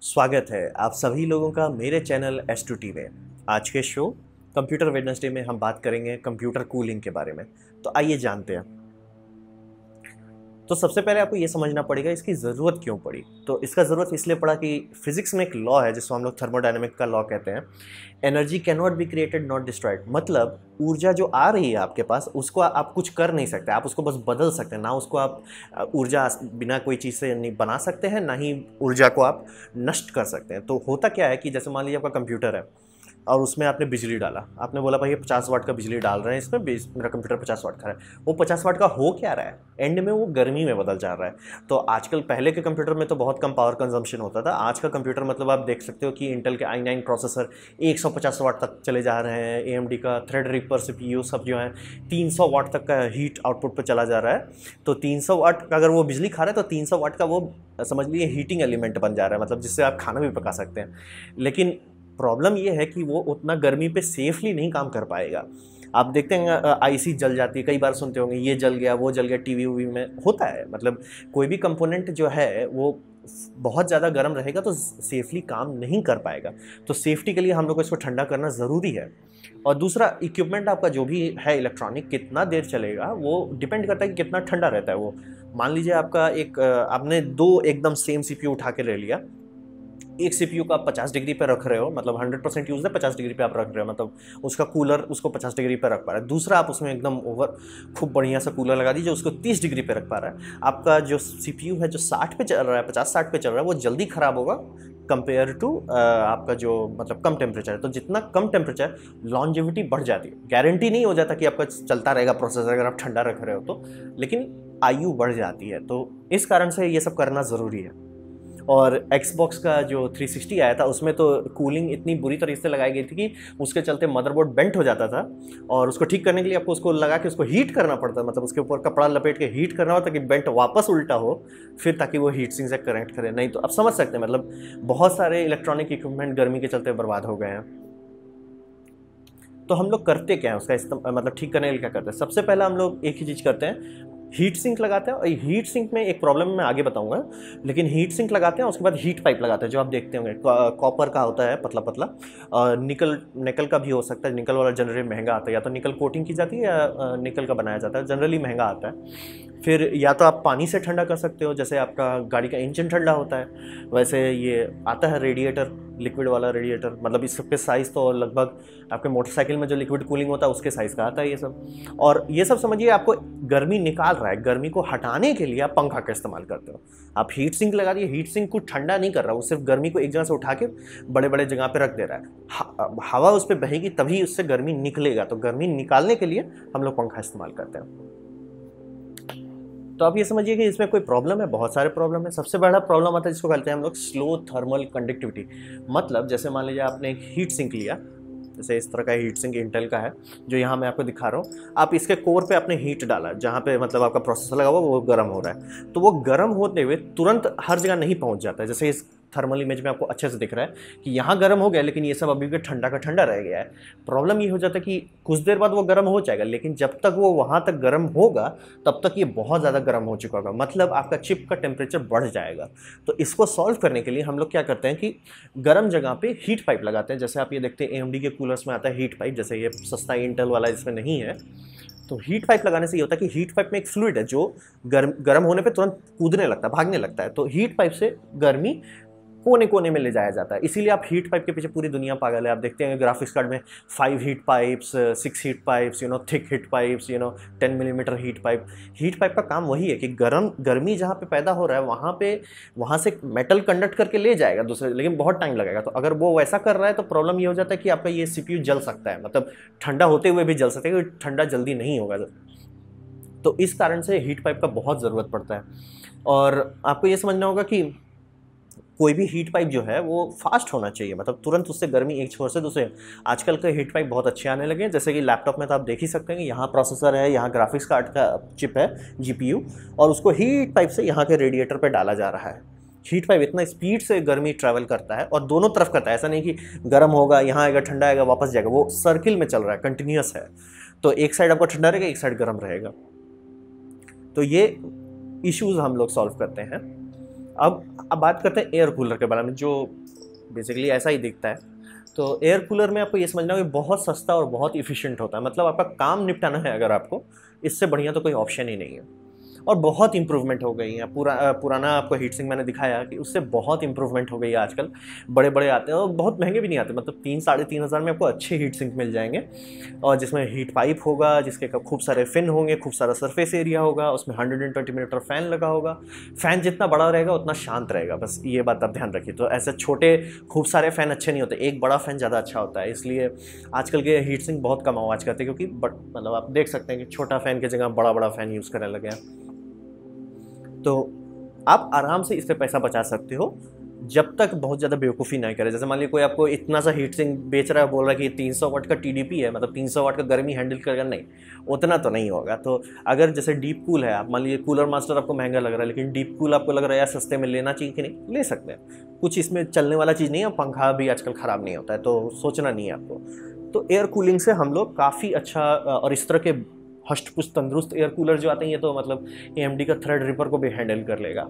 स्वागत है आप सभी लोगों का मेरे चैनल S2T में। आज के शो कंप्यूटर वेडनेसडे में हम बात करेंगे कंप्यूटर कूलिंग के बारे में। तो आइए जानते हैं। तो सबसे पहले आपको ये समझना पड़ेगा इसकी ज़रूरत क्यों पड़ी। तो इसका ज़रूरत इसलिए पड़ा कि फिजिक्स में एक लॉ है जिसको हम लोग थर्मोडायनेमिक का लॉ कहते हैं। Energy can not be created not destroyed. मतलब ऊर्जा जो आ रही है आपके पास उसको आप कुछ कर नहीं सकते, आप उसको बस बदल सकते हैं। ना उसको आप ऊर्जा बिना कोई चीज़ से नहीं बना सकते हैं, ना ही ऊर्जा को आप नष्ट कर सकते हैं। तो होता क्या है कि जैसे मान लीजिए आपका कंप्यूटर है और उसमें आपने बिजली डाला, आपने बोला भाई ये 50 वाट का बिजली डाल रहे हैं इसमें, मेरा कंप्यूटर 50 वाट का है। वो 50 वाट का हो क्या रहा है, एंड में वो गर्मी में बदल जा रहा है। तो आजकल पहले के कंप्यूटर में तो बहुत कम पावर कंजम्पशन होता था। आज का कंप्यूटर मतलब आप देख सकते हो कि इंटेल के i9 प्रोसेसर 150 वाट तक चले जा रहे हैं। AMD का थ्रेडरिपर CPU सब जो है 300 वाट तक का हीट आउटपुट पर चला जा रहा है। तो 300 वाट का अगर वो बिजली खा रहा है तो 300 वाट का वो समझ लीजिए हीटिंग एलिमेंट बन जा रहा है, मतलब जिससे आप खाना भी पका सकते हैं। लेकिन प्रॉब्लम ये है कि वो उतना गर्मी पे सेफली नहीं काम कर पाएगा। आप देखते हैं आईसी जल जाती है, कई बार सुनते होंगे ये जल गया वो जल गया, टीवी वी में होता है। मतलब कोई भी कंपोनेंट जो है वो बहुत ज़्यादा गर्म रहेगा तो सेफली काम नहीं कर पाएगा। तो सेफ्टी के लिए हम लोग को इसको ठंडा करना ज़रूरी है। और दूसरा, इक्विपमेंट आपका जो भी है इलेक्ट्रॉनिक कितना देर चलेगा वो डिपेंड करता है कि कितना ठंडा रहता है वो। मान लीजिए आपका आपने दो एकदम सेम CPU उठा के ले लिया। एक CPU का आप 50 डिग्री पे रख रहे हो, मतलब 100% यूज़ है, 50 डिग्री पे आप रख रहे हो, मतलब उसका कूलर उसको 50 डिग्री पे रख पा रहा है। दूसरा आप उसमें एकदम ओवर खूब बढ़िया सा कूलर लगा दीजिए, उसको 30 डिग्री पे रख पा रहा है। आपका जो CPU है जो 60 पे चल रहा है, 50-60 पे चल रहा है, वो जल्दी ख़राब होगा कंपेयर टू आपका जो मतलब कम टेम्परेचर है। तो जितना कम टेम्परेचर लॉन्जेविटी बढ़ जाती है। गारंटी नहीं हो जाता कि आपका चलता रहेगा प्रोसेसर अगर आप ठंडा रख रहे हो तो, लेकिन आयु बढ़ जाती है। तो इस कारण से ये सब करना ज़रूरी है। और Xbox का जो 360 आया था उसमें तो कूलिंग इतनी बुरी तरीके से लगाई गई थी कि उसके चलते मदरबोर्ड बेंट हो जाता था, और उसको ठीक करने के लिए आपको उसको लगा के उसको हीट करना पड़ता, मतलब उसके ऊपर कपड़ा लपेट के हीट करना होता कि बेंट वापस उल्टा हो, फिर ताकि वो हीट सिंक से कनेक्ट करे। नहीं तो आप समझ सकते हैं, मतलब बहुत सारे इलेक्ट्रॉनिक इक्विपमेंट गर्मी के चलते बर्बाद हो गए हैं। तो हम लोग करते क्या है उसका मतलब ठीक करने के लिए क्या करते हैं। सबसे पहला हम लोग एक ही चीज़ करते हैं, हीट सिंक लगाते हैं। और हीट सिंक में एक प्रॉब्लम मैं आगे बताऊंगा, लेकिन हीट सिंक लगाते हैं उसके बाद हीट पाइप लगाते हैं जो आप देखते होंगे कॉपर का होता है पतला पतला, निकल का भी हो सकता है। निकल वाला जनरली महंगा आता है, या तो निकल कोटिंग की जाती है या निकल का बनाया जाता है, जनरली महंगा आता है। फिर या तो आप पानी से ठंडा कर सकते हो, जैसे आपका गाड़ी का इंजन ठंडा होता है वैसे ये आता है रेडिएटर, लिक्विड वाला रेडिएटर। मतलब इस सबके साइज़ तो लगभग आपके मोटरसाइकिल में जो लिक्विड कूलिंग होता है उसके साइज़ का आता है ये सब। और ये सब समझिए आपको गर्मी निकाल रहा है, गर्मी को हटाने के लिए आप पंखा का इस्तेमाल करते हो। आप हीट सिंक लगा दिए, हीट सिंक को ठंडा नहीं कर रहा, वो सिर्फ गर्मी को एक जगह से उठा के बड़े बड़े जगह पे रख दे रहा है। हवा उस पर बहेगी तभी उससे गर्मी निकलेगा। तो गर्मी निकालने के लिए हम लोग पंखा इस्तेमाल करते हैं। तो आप ये समझिए कि इसमें कोई प्रॉब्लम है, बहुत सारे प्रॉब्लम है। सबसे बड़ा प्रॉब्लम आता है जिसको कहते हैं हम लोग स्लो थर्मल कंडक्टिविटी। मतलब जैसे मान लीजिए आपने एक हीट सिंक लिया, जैसे इस तरह का हीट सिंक इंटेल का है जो यहाँ मैं आपको दिखा रहा हूँ। आप इसके कोर पे आपने हीट डाला, जहाँ पे मतलब आपका प्रोसेसर लगा हुआ वो गर्म हो रहा है। तो वो गर्म होते हुए तुरंत हर जगह नहीं पहुँच जाता है। जैसे इस थर्मल इमेज में आपको अच्छे से दिख रहा है कि यहाँ गर्म हो गया, लेकिन ये सब अभी भी ठंडा का ठंडा रह गया है। प्रॉब्लम ये हो जाता है कि कुछ देर बाद वो गर्म हो जाएगा, लेकिन जब तक वो वहाँ तक गर्म होगा तब तक ये बहुत ज़्यादा गर्म हो चुका होगा, मतलब आपका चिप का टेम्परेचर बढ़ जाएगा। तो इसको सॉल्व करने के लिए हम लोग क्या करते हैं कि गर्म जगह पे हीट पाइप लगाते हैं। जैसे आप ये देखते हैं AMD के कूलर्स में आता है हीट पाइप, जैसे ये सस्ता इंटेल वाला इसमें नहीं है। तो हीट पाइप लगाने से ये होता है कि हीट पाइप में एक फ्लूइड है जो गर्म होने पे तुरंत कूदने लगता है, भागने लगता है। तो हीट पाइप से गर्मी कोने कोने में ले जाया जाता है। इसीलिए आप हीट पाइप के पीछे पूरी दुनिया पागल है। आप देखते हैं ग्राफिक्स कार्ड में 5 heat pipes, 6 heat pipes, thick heat pipes, 10 millimetre heat pipe. Heat pipe का काम वही है कि गर्मी जहाँ पे पैदा हो रहा है वहाँ से मेटल कंडक्ट करके ले जाएगा दूसरे, लेकिन बहुत टाइम लगेगा। तो अगर वो वैसा कर रहा है तो प्रॉब्लम ये हो जाता है कि आपका ये CPU जल सकता है, मतलब ठंडा होते हुए भी जल सकता है, क्योंकि ठंडा जल्दी नहीं होगा। तो इस कारण से हीट पाइप का बहुत ज़रूरत पड़ता है। और आपको ये समझना होगा कि कोई भी हीट पाइप जो है वो फास्ट होना चाहिए, मतलब तुरंत उससे गर्मी एक छोर से दूसरे। आजकल के हीट पाइप बहुत अच्छे आने लगे हैं, जैसे कि लैपटॉप में तो आप देख ही सकते हैं कि यहाँ प्रोसेसर है, यहाँ ग्राफिक्स कार्ड का चिप है GPU, और उसको हीट पाइप से यहाँ के रेडिएटर पे डाला जा रहा है। हीट पाइप इतना स्पीड से गर्मी ट्रैवल करता है और दोनों तरफ करता है, ऐसा नहीं कि गर्म होगा यहाँ आएगा ठंडा आएगा वापस जाएगा, वो सर्किल में चल रहा है, कंटिन्यूस है। तो एक साइड आपका ठंडा रहेगा, एक साइड गर्म रहेगा। तो ये इश्यूज़ हम लोग सॉल्व करते हैं। अब बात करते हैं एयर कूलर के बारे में, जो बेसिकली ऐसा ही दिखता है। तो एयर कूलर में आपको ये समझना है कि बहुत सस्ता और बहुत इफ़िशिएंट होता है। मतलब आपका काम निपटाना है अगर आपको, इससे बढ़िया तो कोई ऑप्शन ही नहीं है। और बहुत इंप्रूवमेंट हो गई है। पुराना आपको हीट सिंक मैंने दिखाया कि उससे बहुत इंप्रूवमेंट हो गई है। आजकल बड़े बड़े आते हैं और बहुत महंगे भी नहीं आते, मतलब 3-3.5 हज़ार में आपको अच्छे हीट सिंक मिल जाएंगे, और जिसमें हीट पाइप होगा, जिसके खूब सारे फिन होंगे, खूब सारा सरफेस एरिया होगा, उसमें 120 मीटर फैन लगा होगा। फैन जितना बड़ा रहेगा उतना शांत रहेगा, बस ये बात आप ध्यान रखिए। तो ऐसे छोटे खूब सारे फैन अच्छे नहीं होते, एक बड़ा फैन ज़्यादा अच्छा होता है। इसलिए आजकल के हीट सिंक बहुत कम आवाज़ करते हैं, क्योंकि मतलब आप देख सकते हैं कि छोटा फैन की जगह बड़ा बड़ा फैन यूज़ करने लगे हैं। तो आप आराम से इस पे पैसा बचा सकते हो, जब तक बहुत ज़्यादा बेवकूफ़ी नहीं करे। जैसे मान लीजिए कोई आपको इतना सा हीट सिंक बेच रहा है, बोल रहा है कि 300 वाट का टीडीपी है, मतलब 300 वाट का गर्मी हैंडल करेगा, नहीं, उतना तो नहीं होगा। तो अगर जैसे डीप कूल है, आप मान लीजिए कूलर मास्टर आपको महंगा लग रहा है, लेकिन डीप कूल आपको लग रहा है यार सस्ते में लेना चाहिए कि नहीं, ले सकते हैं। कुछ इसमें चलने वाला चीज़ नहीं है, पंखा भी आजकल ख़राब नहीं होता है, तो सोचना नहीं है आपको। तो एयर कूलिंग से हम लोग काफ़ी अच्छा, और इस तरह के हष्ट-पुष्ट तंदुरुस्त एयर कूलर जो आते हैं, ये तो मतलब एएमडी का थ्रेड रिपर को भी हैंडल कर लेगा।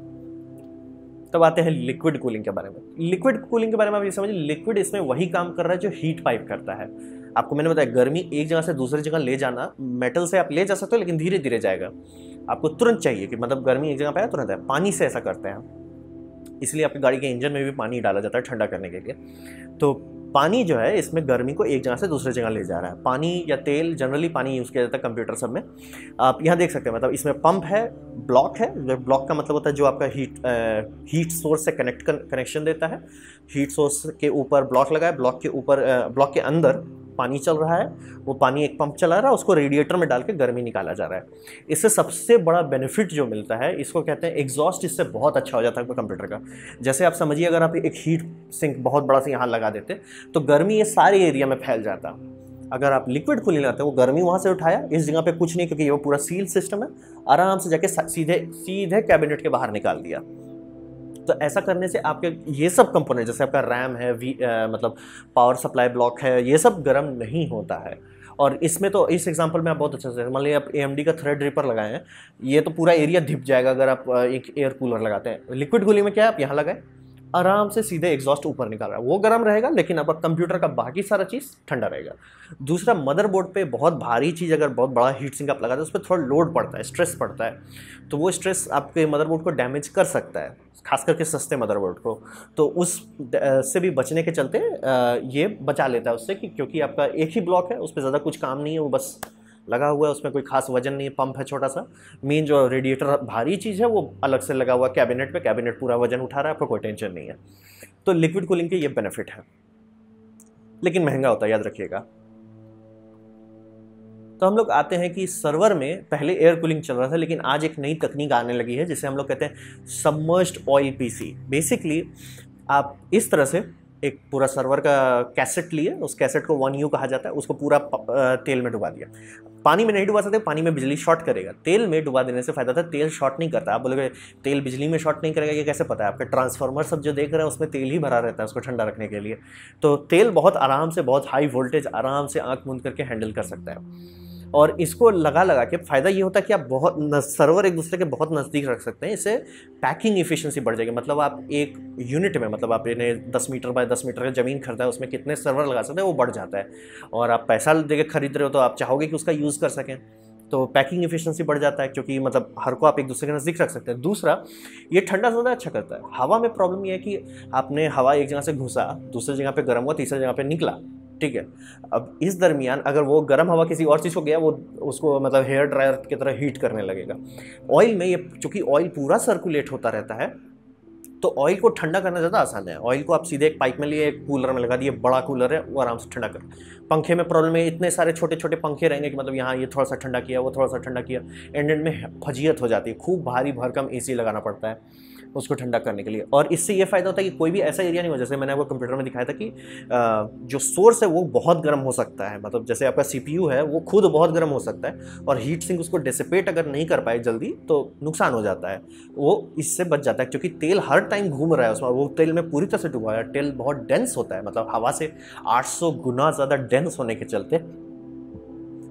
तब आते हैं लिक्विड कूलिंग के बारे में। लिक्विड कूलिंग के बारे में आप ये समझिए, लिक्विड इसमें वही काम कर रहा है जो हीट पाइप करता है। आपको मैंने बताया, गर्मी एक जगह से दूसरी जगह ले जाना, मेटल से आप ले जा सकते हो, लेकिन धीरे धीरे जाएगा। आपको तुरंत चाहिए कि मतलब गर्मी एक जगह पे है, तुरंत है। पानी से ऐसा करते हैं, इसलिए आपकी गाड़ी के इंजन में भी पानी डाला जाता है ठंडा करने के लिए। तो पानी जो है, इसमें गर्मी को एक जगह से दूसरी जगह ले जा रहा है। पानी या तेल, जनरली पानी यूज़ किया जाता है कंप्यूटर सब में। आप यहाँ देख सकते हैं, मतलब इसमें पंप है, ब्लॉक है। ब्लॉक का मतलब होता है जो आपका हीट सोर्स से कनेक्शन देता है। हीट सोर्स के ऊपर ब्लॉक लगा है, ब्लॉक के ऊपर ब्लॉक के अंदर पानी चल रहा है। वो पानी एक पंप चला रहा है, उसको रेडिएटर में डाल के गर्मी निकाला जा रहा है। इससे सबसे बड़ा बेनिफिट जो मिलता है, इसको कहते हैं एग्जॉस्ट। इससे बहुत अच्छा हो जाता है कंप्यूटर का। जैसे आप समझिए, अगर आप एक हीट सिंक बहुत बड़ा सा यहाँ लगा देते तो गर्मी ये सारे एरिया में फैल जाता। अगर आप लिक्विड कूलिंग लगाते हैं, वो गर्मी वहाँ से उठाया, इस जगह पे कुछ नहीं, क्योंकि वो पूरा सील सिस्टम है, आराम से जाके सीधे कैबिनेट के बाहर निकाल दिया। तो ऐसा करने से आपके ये सब कंपोनेंट, जैसे आपका रैम है, मतलब पावर सप्लाई ब्लॉक है, ये सब गर्म नहीं होता है। और इसमें तो इस एग्जांपल में आप बहुत अच्छा से, मान लीजिए आप एएमडी का थ्रेड रिपर लगाए हैं, ये तो पूरा एरिया धिप जाएगा अगर आप एक एयर कूलर लगाते हैं। लिक्विड कूलिंग में क्या है, आप यहाँ लगाए, आराम से सीधे एग्जॉस्ट ऊपर निकाल रहा है, वो गर्म रहेगा, लेकिन आपका कंप्यूटर का बाकी सारा चीज़ ठंडा रहेगा। दूसरा, मदरबोर्ड पे बहुत भारी चीज़, अगर बहुत बड़ा हीट सिंक आप लगाते हैं, उस पर थोड़ा लोड पड़ता है, स्ट्रेस पड़ता है, तो वो स्ट्रेस आपके मदरबोर्ड को डैमेज कर सकता है, खास करके सस्ते मदरबोर्ड को। तो उस से भी बचने के चलते ये बचा लेता है उससे, कि क्योंकि आपका एक ही ब्लॉक है, उस पर ज़्यादा कुछ काम नहीं है, वो बस लगा हुआ है, उसमें कोई खास वजन नहीं है, पंप है छोटा सा। मेन जो रेडिएटर भारी चीज़ है वो अलग से लगा हुआ कैबिनेट पे, कैबिनेट पूरा वजन उठा रहा है, आपको कोई टेंशन नहीं है। तो लिक्विड कूलिंग के ये बेनिफिट है, लेकिन महंगा होता है, याद रखिएगा। तो हम लोग आते हैं कि सर्वर में पहले एयर कूलिंग चल रहा था, लेकिन आज एक नई तकनीक आने लगी है, जिसे हम लोग कहते हैं सबमर्ज्ड ऑयल पीसी। बेसिकली आप इस तरह से एक पूरा सर्वर का कैसेट लिए, उस कैसेट को 1U कहा जाता है, उसको पूरा तेल में डुबा दिया। पानी में नहीं डुबा सकते, पानी में बिजली शॉर्ट करेगा। तेल में डुबा देने से फायदा था, तेल शॉर्ट नहीं करता। आप बोलोगे तेल बिजली में शॉर्ट नहीं करेगा, ये कैसे पता है? आपके ट्रांसफार्मर सब जो देख रहे हैं उसमें तेल ही भरा रहता है उसको ठंडा रखने के लिए। तो तेल बहुत आराम से, बहुत हाई वोल्टेज आराम से आंख मूंद करके हैंडल कर सकता है। और इसको लगा के फ़ायदा ये होता है कि आप बहुत सर्वर एक दूसरे के बहुत नज़दीक रख सकते हैं। इससे पैकिंग इफिशिएंसी बढ़ जाएगी। मतलब आप एक यूनिट में, मतलब आप इन्हें 10 मीटर बाय 10 मीटर का ज़मीन खरीदा है, उसमें कितने सर्वर लगा सकते हैं वो बढ़ जाता है। और आप पैसा देके खरीद रहे हो तो आप चाहोगे कि उसका यूज़ कर सकें, तो पैकिंग इफिशिएंसी बढ़ जाता है, क्योंकि मतलब हर को आप एक दूसरे के नज़दीक रख सकते हैं। दूसरा, ये ठंडा ज़्यादा अच्छा करता है। हवा में प्रॉब्लम ये है कि आपने हवा एक जगह से घुसा, दूसरी जगह पे गर्म हुआ, तीसरी जगह पे निकला, ठीक है। अब इस दरमियान अगर वो गर्म हवा किसी और चीज़ को गया, वो उसको मतलब हेयर ड्रायर की तरह हीट करने लगेगा। ऑयल में ये, चूँकि ऑयल पूरा सर्कुलेट होता रहता है, तो ऑयल को ठंडा करना ज़्यादा आसान है। ऑयल को आप सीधे एक पाइप में लिए, एक कूलर में लगा दिए, बड़ा कूलर है, वो आराम से ठंडा कर। पंखे में प्रॉब्लम है, इतने सारे छोटे छोटे पंखे रहेंगे कि मतलब यहाँ ये थोड़ा सा ठंडा किया, वो थोड़ा सा ठंडा किया, एंड में फजीयत हो जाती है। खूब भारी भरकम AC लगाना पड़ता है उसको ठंडा करने के लिए। और इससे ये फ़ायदा होता है कि कोई भी ऐसा एरिया नहीं हो, जैसे मैंने आपको कंप्यूटर में दिखाया था कि जो सोर्स है वो बहुत गर्म हो सकता है। मतलब जैसे आपका CPU है वो खुद बहुत गर्म हो सकता है, और हीट सिंक उसको डिसिपेट अगर नहीं कर पाए जल्दी तो नुकसान हो जाता है। वो इससे बच जाता है, क्योंकि तेल हर टाइम घूम रहा है उसमें, वो तेल में पूरी तरह से डूबा है। तेल बहुत डेंस होता है, मतलब हवा से 800 गुना ज़्यादा डेंस होने के चलते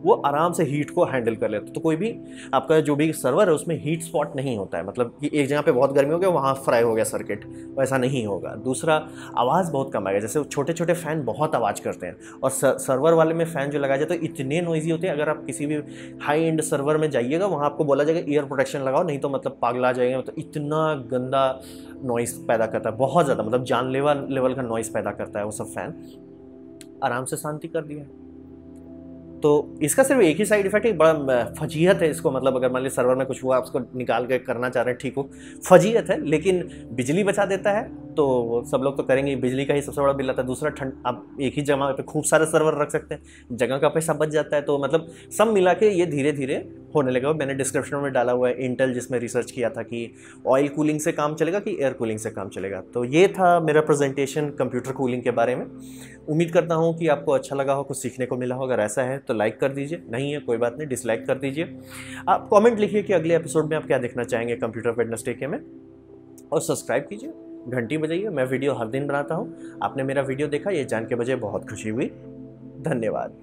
वो आराम से हीट को हैंडल कर लेता है। तो कोई भी आपका जो भी सर्वर है उसमें हीट स्पॉट नहीं होता है, मतलब कि एक जगह पे बहुत गर्मी हो गया वहाँ फ्राई हो गया सर्किट, वैसा नहीं होगा। दूसरा, आवाज़ बहुत कम आएगा। जैसे छोटे छोटे फ़ैन बहुत आवाज़ करते हैं, और सर्वर वाले में फ़ैन जो लगाया जाए तो इतने नॉइजी होते हैं। अगर आप किसी भी हाई एंड सर्वर में जाइएगा वहाँ आपको बोला जाएगा एयर प्रोटेक्शन लगाओ, नहीं तो मतलब पागला जाएगा। मतलब इतना गंदा नॉइस पैदा करता है, बहुत ज़्यादा, मतलब जानलेवा लेवल का नॉइस पैदा करता है वो सब फ़ैन। आराम से शांति कर दिया। तो इसका सिर्फ एक ही साइड इफेक्ट है, बड़ा फजीहत है इसको, मतलब अगर मान लीजिए सर्वर में कुछ हुआ आप उसको निकाल के करना चाह रहे हैं, ठीक हो, फजीहत है, लेकिन बिजली बचा देता है तो सब लोग तो करेंगे। बिजली का ही सबसे बड़ा बिल आता है। दूसरा, ठंड, आप एक ही जगह पे खूब सारे सर्वर रख सकते हैं, जगह का पैसा बच जाता है। तो मतलब सब मिला के ये धीरे धीरे होने लगा। मैंने डिस्क्रिप्शन में डाला हुआ है इंटेल, जिसमें रिसर्च किया था कि ऑयल कूलिंग से काम चलेगा कि एयर कूलिंग से काम चलेगा। तो ये था मेरा प्रेजेंटेशन कंप्यूटर कूलिंग के बारे में। उम्मीद करता हूँ कि आपको अच्छा लगा हो, कुछ सीखने को मिला हो। अगर ऐसा है तो लाइक कर दीजिए, नहीं है कोई बात नहीं, डिसलाइक कर दीजिए। आप कमेंट लिखिए कि अगले एपिसोड में आप क्या देखना चाहेंगे कंप्यूटर वेडनेसडे के में, और सब्सक्राइब कीजिए, घंटी बजाइए। मैं वीडियो हर दिन बनाता हूँ। आपने मेरा वीडियो देखा, ये जान के मुझे बहुत खुशी हुई। धन्यवाद।